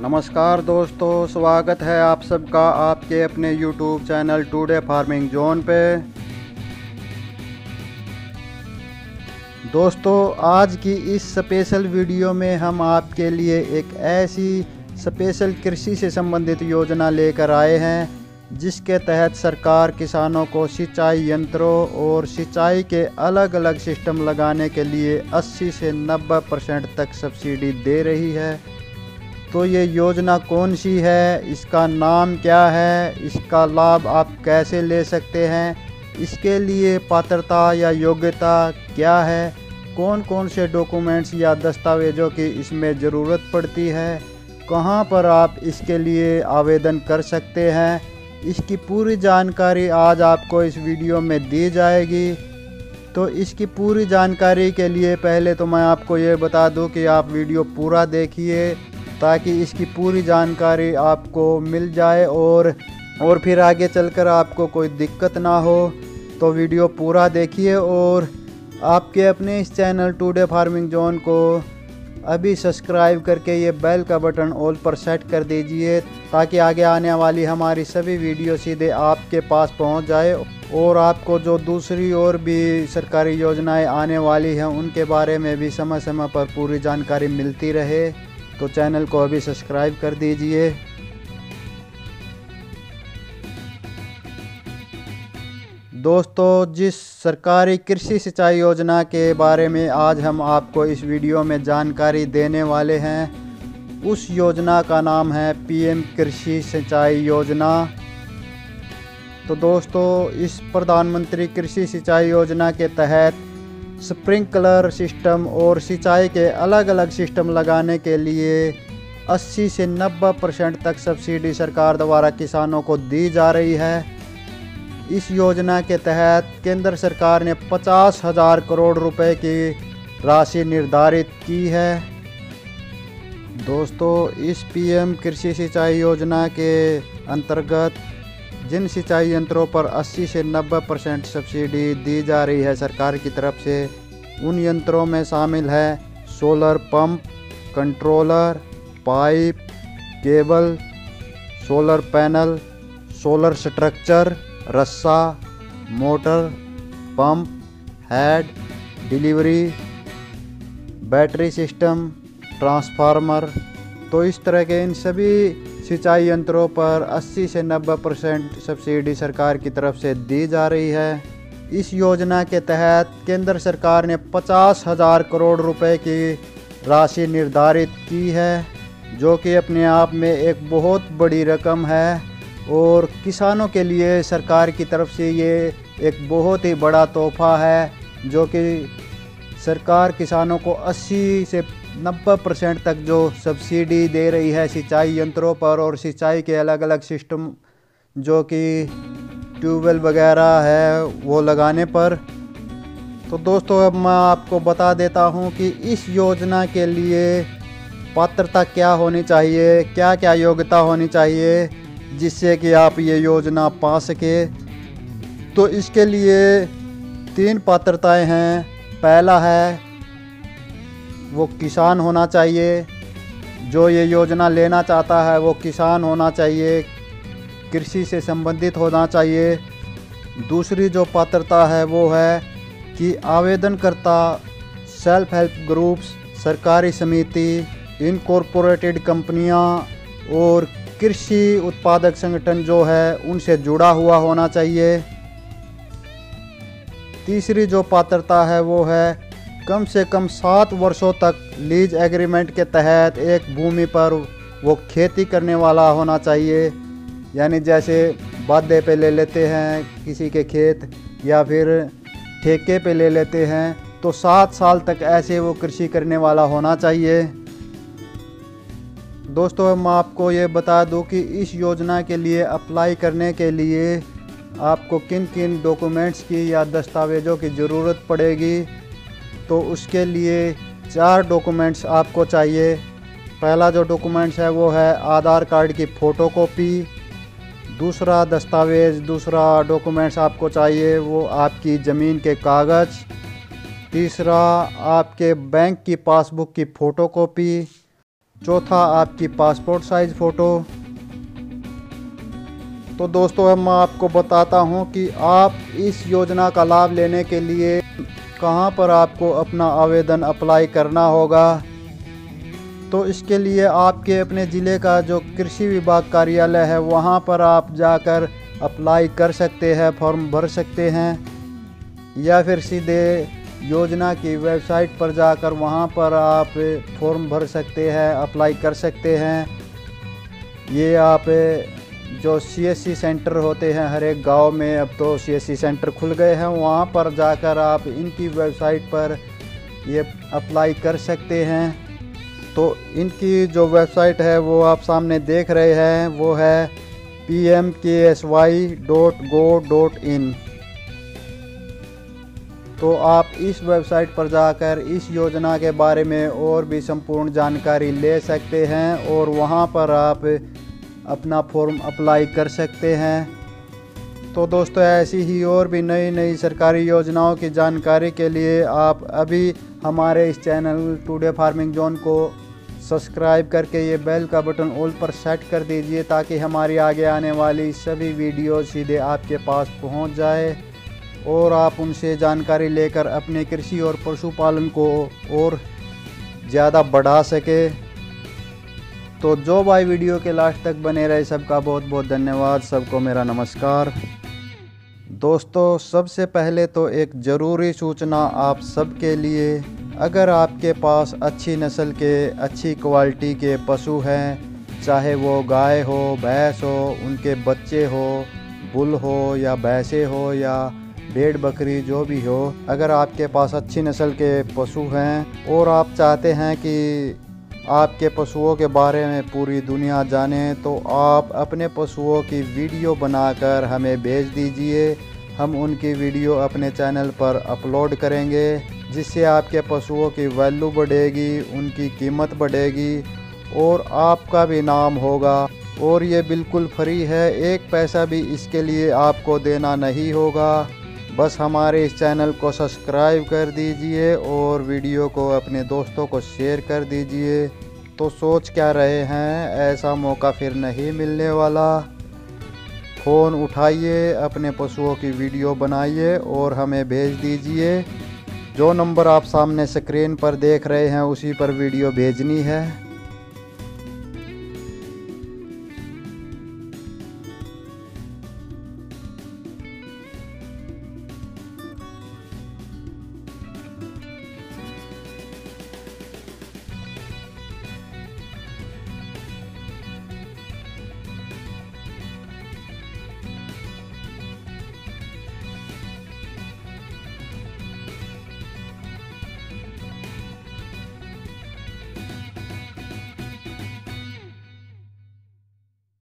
नमस्कार दोस्तों, स्वागत है आप सबका आपके अपने YouTube channel today farming zone पे। दोस्तों, आज की इस स्पेशल वीडियो में हम आपके लिए एक ऐसी स्पेशल कृषि से संबंधित योजना लेकर आए हैं जिसके तहत सरकार किसानों को सिंचाई यंत्रों और सिंचाई के अलग अलग सिस्टम लगाने के लिए 80 से 90% तक सब्सिडी दे रही है। तो ये योजना कौन सी है, इसका नाम क्या है, इसका लाभ आप कैसे ले सकते हैं, इसके लिए पात्रता या योग्यता क्या है, कौन कौन से डॉक्यूमेंट्स या दस्तावेज़ों की इसमें ज़रूरत पड़ती है, कहां पर आप इसके लिए आवेदन कर सकते हैं, इसकी पूरी जानकारी आज आपको इस वीडियो में दी जाएगी। तो इसकी पूरी जानकारी के लिए पहले तो मैं आपको ये बता दूं कि आप वीडियो पूरा देखिए ताकि इसकी पूरी जानकारी आपको मिल जाए और फिर आगे चलकर आपको कोई दिक्कत ना हो। तो वीडियो पूरा देखिए और आपके अपने इस चैनल टुडे फार्मिंग जोन को अभी सब्सक्राइब करके ये बेल का बटन ऑल पर सेट कर दीजिए ताकि आगे आने वाली हमारी सभी वीडियो सीधे आपके पास पहुंच जाए और आपको जो दूसरी और भी सरकारी योजनाएं आने वाली हैं उनके बारे में भी समय समय पर पूरी जानकारी मिलती रहे। तो चैनल को अभी सब्सक्राइब कर दीजिए। दोस्तों, जिस सरकारी कृषि सिंचाई योजना के बारे में आज हम आपको इस वीडियो में जानकारी देने वाले हैं उस योजना का नाम है पीएम कृषि सिंचाई योजना। तो दोस्तों, इस प्रधानमंत्री कृषि सिंचाई योजना के तहत स्प्रिंकलर सिस्टम और सिंचाई के अलग अलग सिस्टम लगाने के लिए 80 से 90% तक सब्सिडी सरकार द्वारा किसानों को दी जा रही है। इस योजना के तहत केंद्र सरकार ने 50,000 करोड़ रुपए की राशि निर्धारित की है। दोस्तों, इस पीएम कृषि सिंचाई योजना के अंतर्गत जिन सिंचाई यंत्रों पर 80 से 90% सब्सिडी दी जा रही है सरकार की तरफ से, उन यंत्रों में शामिल है solar pump, controller, pipe, cable, solar panel, solar structure, रस्सा, motor, pump, head, delivery, battery system, transformer. तो इस तरह के इन सभी सिंचाई यंत्रों पर 80 से 90% सब्सिडी सरकार की तरफ से दी जा रही है। इस योजना के तहत केंद्र सरकार ने 50,000 करोड़ रुपए की राशि निर्धारित की है, जो कि अपने आप में एक बहुत बड़ी रकम है और किसानों के लिए सरकार की तरफ से ये एक बहुत ही बड़ा तोहफा है, जो कि सरकार किसानों को 80 से 90% तक जो सब्सिडी दे रही है सिंचाई यंत्रों पर और सिंचाई के अलग अलग सिस्टम जो कि ट्यूबवेल वगैरह है वो लगाने पर। तो दोस्तों, अब मैं आपको बता देता हूं कि इस योजना के लिए पात्रता क्या होनी चाहिए, क्या क्या योग्यता होनी चाहिए जिससे कि आप ये योजना पा सके। तो इसके लिए 3 पात्रताएं हैं। पहला है वो किसान होना चाहिए, जो ये योजना लेना चाहता है वो किसान होना चाहिए, कृषि से संबंधित होना चाहिए। दूसरी जो पात्रता है वो है कि आवेदनकर्ता सेल्फ हेल्प ग्रुप्स, सरकारी समिति, इनकॉर्पोरेटेड कंपनियां और कृषि उत्पादक संगठन जो है उनसे जुड़ा हुआ होना चाहिए। तीसरी जो पात्रता है वो है कम से कम 7 वर्षों तक लीज एग्रीमेंट के तहत एक भूमि पर वो खेती करने वाला होना चाहिए। यानी जैसे वादे पे ले लेते हैं किसी के खेत या फिर ठेके पे ले लेते हैं, तो 7 साल तक ऐसे वो कृषि करने वाला होना चाहिए। दोस्तों, मैं आपको ये बता दूं कि इस योजना के लिए अप्लाई करने के लिए आपको किन किन डॉक्यूमेंट्स की या दस्तावेज़ों की ज़रूरत पड़ेगी। तो उसके लिए 4 डॉक्यूमेंट्स आपको चाहिए। पहला जो डॉक्यूमेंट्स है वो है आधार कार्ड की फ़ोटोकॉपी। दूसरा डॉक्यूमेंट्स आपको चाहिए वो आपकी ज़मीन के कागज़। तीसरा आपके बैंक की पासबुक की फ़ोटोकॉपी। चौथा आपकी पासपोर्ट साइज़ फ़ोटो। तो दोस्तों अब मैं आपको बताता हूं कि आप इस योजना का लाभ लेने के लिए कहां पर आपको अपना आवेदन अप्लाई करना होगा। तो इसके लिए आपके अपने ज़िले का जो कृषि विभाग कार्यालय है वहां पर आप जाकर अप्लाई कर सकते हैं, फॉर्म भर सकते हैं, या फिर सीधे योजना की वेबसाइट पर जाकर वहां पर आप फॉर्म भर सकते हैं, अप्लाई कर सकते हैं। ये आप जो CSC सेंटर होते हैं हर एक गांव में, अब तो CSC सेंटर खुल गए हैं, वहां पर जाकर आप इनकी वेबसाइट पर ये अप्लाई कर सकते हैं। तो इनकी जो वेबसाइट है वो आप सामने देख रहे हैं, वो है pmksy.go.in। तो आप इस वेबसाइट पर जाकर इस योजना के बारे में और भी संपूर्ण जानकारी ले सकते हैं और वहां पर आप अपना फॉर्म अप्लाई कर सकते हैं। तो दोस्तों ऐसी ही और भी नई नई सरकारी योजनाओं की जानकारी के लिए आप अभी हमारे इस चैनल टुडे फार्मिंग जोन को सब्सक्राइब करके ये बेल का बटन ऑल पर सेट कर दीजिए, ताकि हमारी आगे आने वाली सभी वीडियो सीधे आपके पास पहुंच जाए और आप उनसे जानकारी लेकर अपने कृषि और पशुपालन को और ज़्यादा बढ़ा सके। तो जो भाई वीडियो के लास्ट तक बने रहे सबका बहुत बहुत धन्यवाद, सबको मेरा नमस्कार। दोस्तों सबसे पहले तो एक ज़रूरी सूचना आप सबके लिए, अगर आपके पास अच्छी नस्ल के अच्छी क्वालिटी के पशु हैं, चाहे वो गाय हो, भैंस हो, उनके बच्चे हो, बुल हो या भैंसे हो या भेड़ बकरी जो भी हो, अगर आपके पास अच्छी नस्ल के पशु हैं और आप चाहते हैं कि आपके पशुओं के बारे में पूरी दुनिया जाने, तो आप अपने पशुओं की वीडियो बनाकर हमें भेज दीजिए। हम उनकी वीडियो अपने चैनल पर अपलोड करेंगे, जिससे आपके पशुओं की वैल्यू बढ़ेगी, उनकी कीमत बढ़ेगी और आपका भी नाम होगा। और ये बिल्कुल फ्री है, एक पैसा भी इसके लिए आपको देना नहीं होगा। बस हमारे इस चैनल को सब्सक्राइब कर दीजिए और वीडियो को अपने दोस्तों को शेयर कर दीजिए। तो सोच क्या रहे हैं, ऐसा मौका फिर नहीं मिलने वाला। फ़ोन उठाइए, अपने पशुओं की वीडियो बनाइए और हमें भेज दीजिए। जो नंबर आप सामने स्क्रीन पर देख रहे हैं उसी पर वीडियो भेजनी है।